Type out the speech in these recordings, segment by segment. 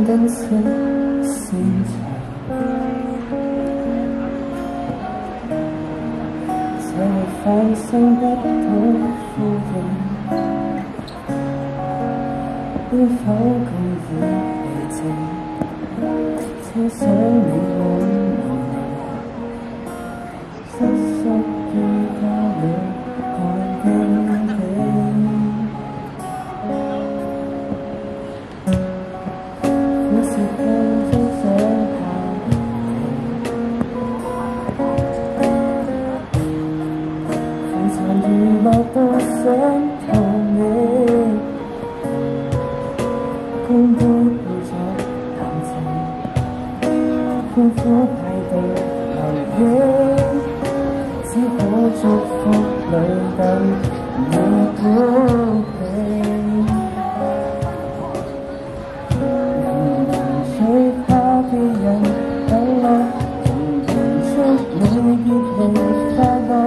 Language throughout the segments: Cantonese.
等次心情，才會反省不到負認，會否故意避靜？只想你安慰你，失縮於家裏看經紀。 娛樂到想同你，公都配咗感情，歡呼派對留影，只可祝福裏等你鼓起。人最怕別人等我，仍然祝你別離快樂。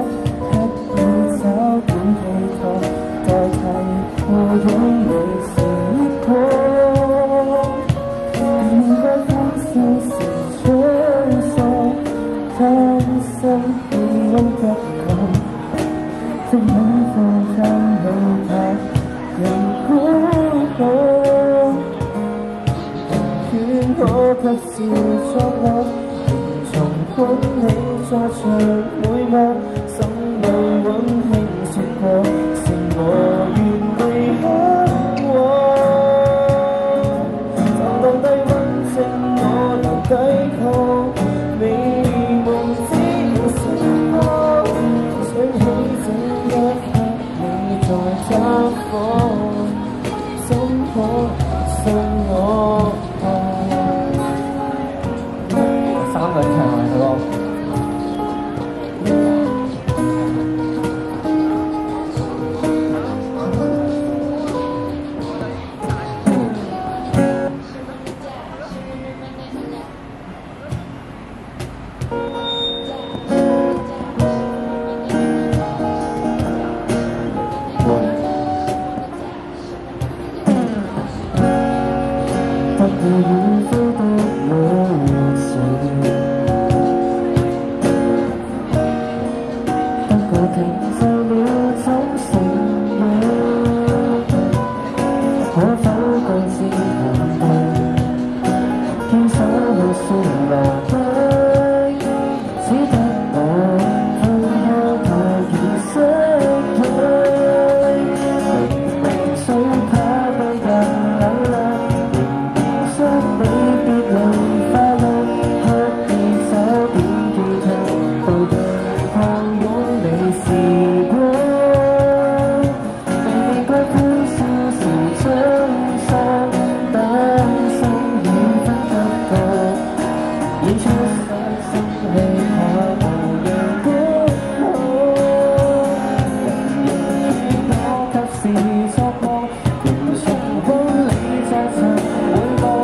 代替我擁你時光，應該歡笑時沮喪，貪心變急降，即吻放間老拍人孤獨，願我及時作樂，重捧你坐着每幕，心裏溫馨說過。 我願你不往，就當低溫情我能抵抗，美夢只要閃光，想起這一刻你在他方，怎可信我？3個人唱埋佢咯。 不顧遠方的路程，不過停就了怎承認？可否各自行動，牽手會算來歸，只得我分開太易失去，最怕被人冷落。 你別離快樂，刻意找點寄託，到對抗擁你時光。未該歡笑時沮喪，擔心緣分不到，已出手心氣下無人鼓舞。我及時作樂，仍重溫你在場每幕。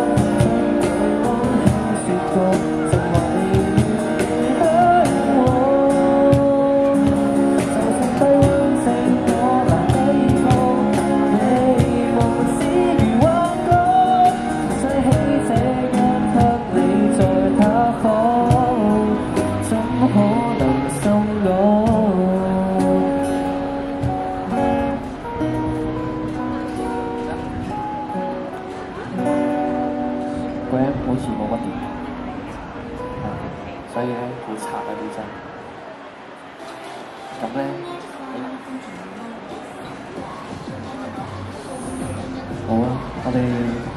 個人好似冇乜電，所以咧好差啊啲真。咁咧，好啊，我哋。